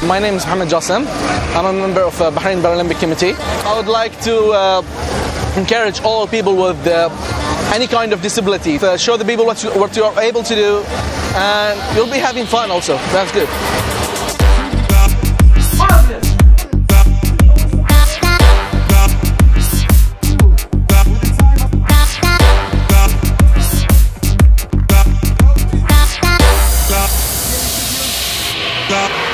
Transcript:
My name is Mohammed Jassim. I'm a member of Bahrain Paralympic Committee. I would like to encourage all people with any kind of disability to show the people what you are able to do, and you'll be having fun also. That's good. Stop.